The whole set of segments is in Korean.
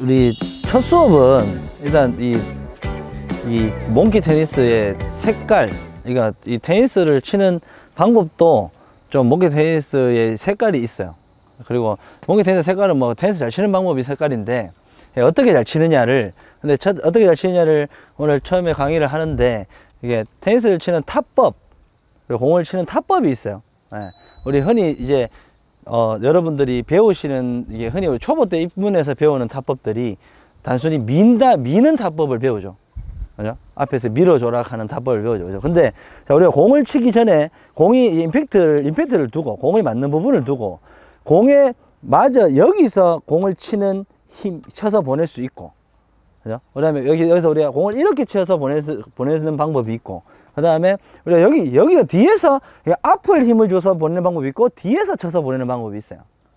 우리 첫 수업은 일단 이 몽키 테니스의 색깔, 그러니까 이 테니스를 치는 방법도 좀 몽키 테니스의 색깔이 있어요. 그리고 몽키 테니스 색깔은 뭐 테니스 잘 치는 방법이 색깔인데 어떻게 잘 치느냐를, 근데 어떻게 잘 치느냐를 오늘 처음에 강의를 하는데, 이게 테니스를 치는 타법, 그리고 공을 치는 타법이 있어요. 네. 우리 흔히 이제 여러분들이 배우시는, 이게 흔히 우리 초보 때 입문해서 배우는 타법들이 단순히 미는 타법을 배우죠. 그죠? 앞에서 밀어줘라 하는 타법을 배우죠. 그죠? 근데 자, 우리가 공을 치기 전에 공이 임팩트를 두고, 공이 맞는 부분을 두고, 공에 맞아 여기서 공을 치는 힘, 쳐서 보낼 수 있고, 그죠? 그 다음에 여기서 우리가 공을 이렇게 쳐서 보내는 방법이 있고, 그 다음에 우리가 여기가 뒤에서 앞을 힘을 줘서 보내는 방법이 있고, 뒤에서 쳐서 보내는 방법이 있어요.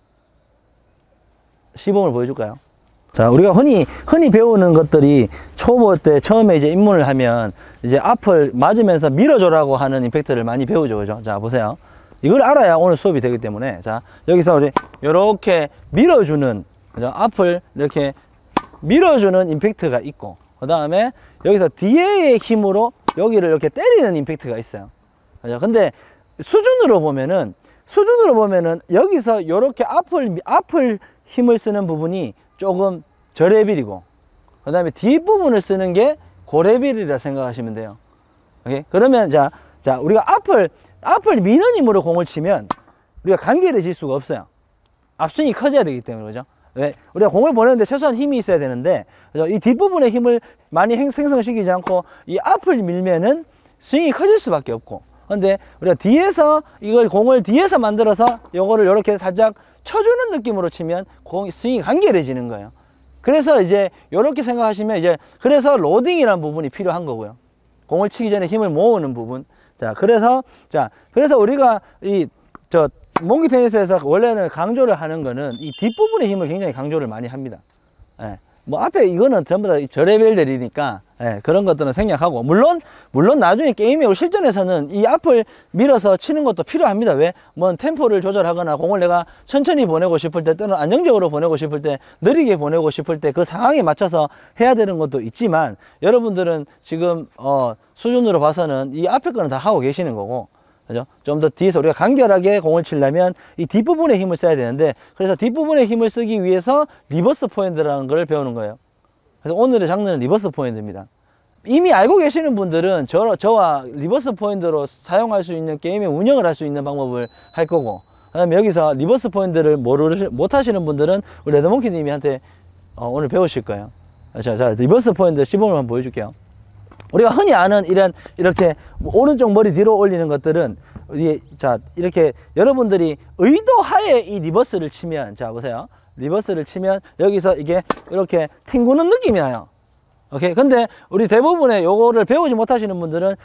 시범을 보여줄까요? 자, 우리가 흔히 배우는 것들이 초보 때 처음에 이제 입문을 하면 이제 앞을 맞으면서 밀어줘라고 하는 임팩트를 많이 배우죠. 그죠? 자, 보세요. 이걸 알아야 오늘 수업이 되기 때문에, 자, 여기서 우리 이렇게 밀어주는, 그죠? 앞을 이렇게 밀어주는 임팩트가 있고, 그 다음에 여기서 뒤에의 힘으로 여기를 이렇게 때리는 임팩트가 있어요. 그죠? 근데 수준으로 보면은 여기서 이렇게 앞을 힘을 쓰는 부분이 조금 저레빌이고, 그 다음에 뒷부분을 쓰는 게 고레빌이라 생각하시면 돼요. 오케이? 그러면 자, 우리가 앞을 미는 힘으로 공을 치면 우리가 간결해질 수가 없어요. 앞스윙이 커져야 되기 때문에. 그죠? 왜? 우리가 공을 보내는데 최소한 힘이 있어야 되는데, 그죠? 이 뒷부분의 힘을 많이 생성시키지 않고 이 앞을 밀면은 스윙이 커질 수밖에 없고, 근데 우리가 뒤에서 이걸 공을 뒤에서 만들어서 요거를 이렇게 살짝 쳐주는 느낌으로 치면 스윙이 간결해지는 거예요. 그래서 이제 이렇게 생각하시면, 이제 그래서 로딩이라는 부분이 필요한 거고요. 공을 치기 전에 힘을 모으는 부분. 그래서 우리가 몽키 테니스에서 원래는 강조를 하는 거는 이 뒷부분의 힘을 굉장히 강조를 많이 합니다. 예. 뭐 앞에 이거는 전부 다 저레벨들이니까, 예, 그런 것들은 생략하고, 물론 나중에 게임에 실전에서는 이 앞을 밀어서 치는 것도 필요합니다. 왜? 뭐 템포를 조절하거나 공을 내가 천천히 보내고 싶을 때, 또는 안정적으로 보내고 싶을 때, 느리게 보내고 싶을 때 그 상황에 맞춰서 해야 되는 것도 있지만, 여러분들은 지금 수준으로 봐서는 이 앞에 거는 다 하고 계시는 거고, 그죠? 좀 더 뒤에서 우리가 간결하게 공을 치려면 이 뒷부분에 힘을 써야 되는데, 그래서 뒷부분에 힘을 쓰기 위해서 리버스 포인트라는 걸 배우는 거예요. 그래서 오늘의 장르는 리버스 포인트입니다. 이미 알고 계시는 분들은 저와 리버스 포인트로 사용할 수 있는, 게임의 운영을 할 수 있는 방법을 할 거고, 그 다음에 여기서 리버스 포인트를 못 하시는 분들은 우리 레드몽키 님한테 오늘 배우실 거예요. 자, 리버스 포인트 시범을 한번 보여줄게요. 우리가 흔히 아는 이렇게 오른쪽 머리 뒤로 올리는 것들은, 이렇게 여러분들이 의도하에 이 리버스를 치면, 자, 보세요. 리버스를 치면 여기서 이게 이렇게 튕구는 느낌이 나요. 오케이. 근데 우리 대부분의 요거를 배우지 못하시는 분들은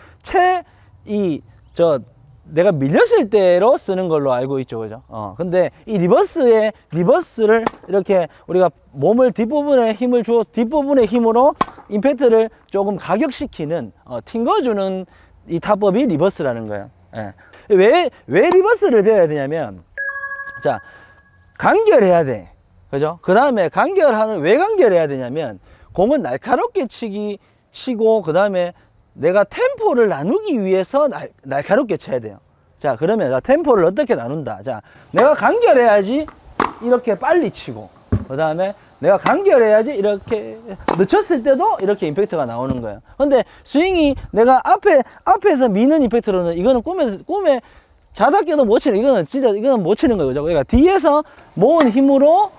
내가 밀렸을 때로 쓰는 걸로 알고 있죠. 그죠? 근데 이 리버스를 이렇게 우리가 몸을 뒷부분에 힘을 주어 뒷부분의 힘으로 임팩트를 조금 가격시키는, 튕겨주는 이 타법이 리버스라는 거예요. 예. 왜 리버스를 배워야 되냐면, 자, 간결해야 돼. 그죠? 그 다음에 왜 간결해야 되냐면, 공은 날카롭게 치고, 그 다음에 내가 템포를 나누기 위해서 날카롭게 쳐야 돼요. 자, 그러면 템포를 어떻게 나눈다. 자, 내가 간결해야지 이렇게 빨리 치고, 그 다음에 내가 간결해야지 이렇게 늦췄을 때도 이렇게 임팩트가 나오는 거예요. 근데 스윙이 내가 앞에서 미는 임팩트로는, 이거는 꿈에 자다 깨도 못 치는, 이거는 못 치는 거죠. 그러니까 뒤에서 모은 힘으로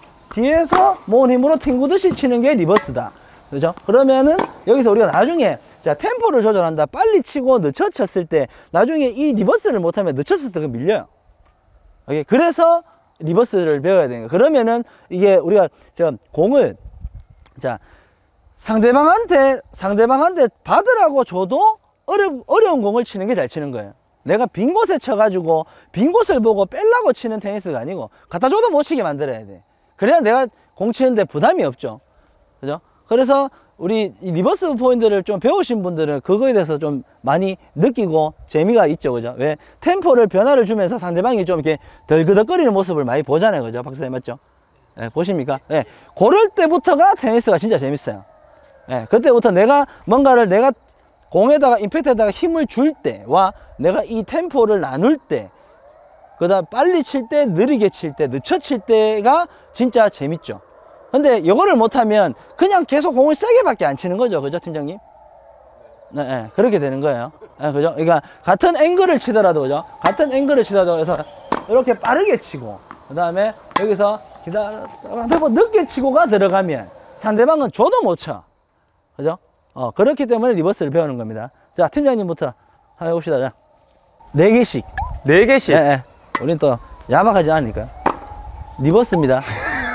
튕구듯이 치는 게 리버스다. 그죠? 그러면은 여기서 우리가 나중에, 자, 템포를 조절한다. 빨리 치고 늦춰 쳤을 때, 나중에 이 리버스를 못하면 늦췄을 때 그 밀려요. 오케이? 그래서 리버스를 배워야 되는 거예요. 그러면은 이게 우리가 공을, 자, 상대방한테 받으라고 줘도 어려운 공을 치는 게 잘 치는 거예요. 내가 빈 곳에 쳐가지고 빈 곳을 보고 빼려고 치는 테니스가 아니고, 갖다 줘도 못 치게 만들어야 돼. 그래야 내가 공 치는데 부담이 없죠. 그죠? 그래서 우리 이 리버스 포인트를 좀 배우신 분들은 그거에 대해서 좀 많이 느끼고 재미가 있죠. 그죠? 왜? 템포를 변화를 주면서 상대방이 좀 이렇게 덜그덕거리는 모습을 많이 보잖아요. 그죠? 박사님 맞죠? 예, 보십니까? 예, 그럴 때부터가 테니스가 진짜 재밌어요. 예, 그때부터 내가 뭔가를 내가 공에다가 임팩트에다가 힘을 줄 때와 내가 이 템포를 나눌 때, 그다음 빨리 칠 때, 느리게 칠 때, 늦춰 칠 때가 진짜 재밌죠. 근데 이거를 못하면 그냥 계속 공을 세게밖에 안 치는 거죠, 그죠, 팀장님? 네, 네, 그렇게 되는 거예요. 네, 그죠? 그러니까 같은 앵글을 치더라도, 그죠? 같은 앵글을 치더라도 해서 이렇게 빠르게 치고, 그 다음에 여기서 기다렸다가 늦게 치고가 들어가면 상대방은 줘도 못 쳐. 그죠? 그렇기 때문에 리버스를 배우는 겁니다. 자, 팀장님부터 한번 해봅시다. 자, 4개씩. 4개씩? 네, 네. 우린 또 야박하지 않으니까. 리버스입니다.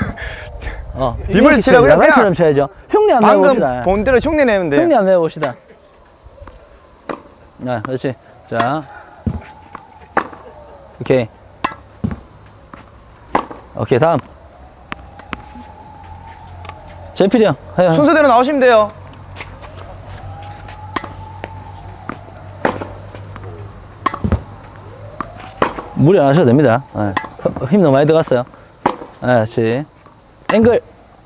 리버스 치라고요? 야간처럼 쳐야죠. 흉내 한번 내봅시다. 방금 본 대로 흉내 내면 돼요. 흉내 한번 내봅시다. 네, 그렇지. 자, 오케이. 오케이, 다음. 제필이 형. 순서대로 나오시면 돼요. 무리 안 하셔도 됩니다. 네. 힘 너무 많이 들어갔어요. 네, 그렇지. 앵글.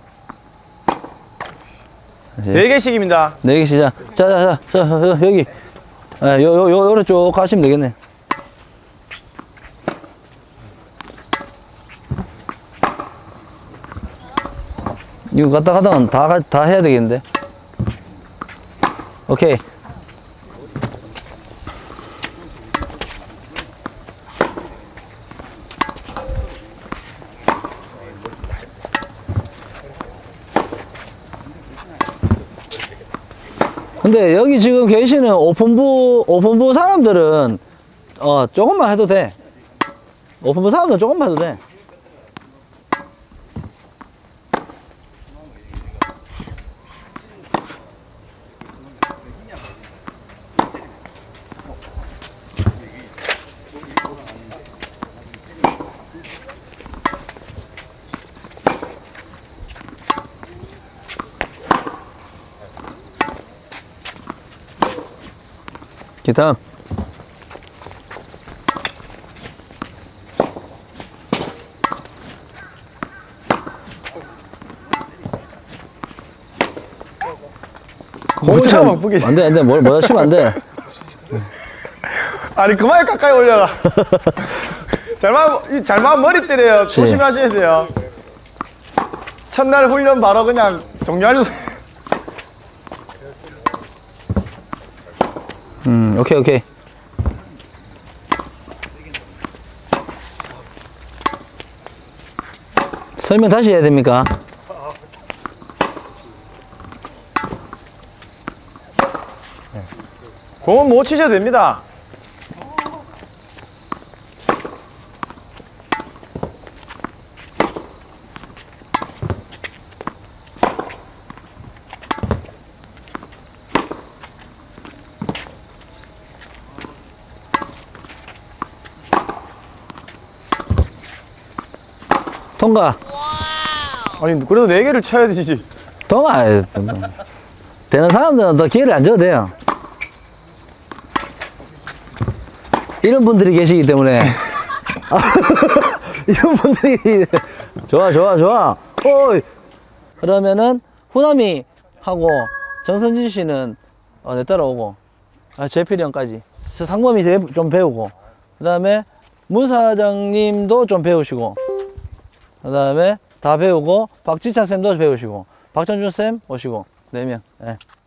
그렇지. 4개씩입니다. 4개 시작. 자, 여기. 네, 요래 쭉 가시면 되겠네. 이거 갔다 가다가 다 해야 되겠는데. 오케이. 근데 여기 지금 계시는 오픈부 사람들은 조금만 해도 돼. 오픈부 사람들은 조금만 해도 돼. 기타. 공을 차고 막 뿌기. 안 돼. 뭘 하시면 안 돼. 아니, 그만 가까이 올려라. 잘못 머리 때려요. 조심하셔야 돼요. 첫날 훈련 바로 그냥 종료할. 오케이. 설명 다시 해야 됩니까? 공은 못 치셔도 됩니다. 통과. 아니, 그래도 4개를 쳐야 되지. 통과. 되는 사람들은 더 기회를 안 줘도 돼요. 이런 분들이 계시기 때문에. 이런 분들이. 좋아. 그러면은, 후남이 하고, 정선진 씨는, 내 따라오고, 제필이 형까지. 상범이 좀 배우고, 그 다음에, 문 사장님도 좀 배우시고, 그 다음에 다 배우고, 박지찬 쌤도 배우시고, 박천준 쌤 오시고, 4명. 예.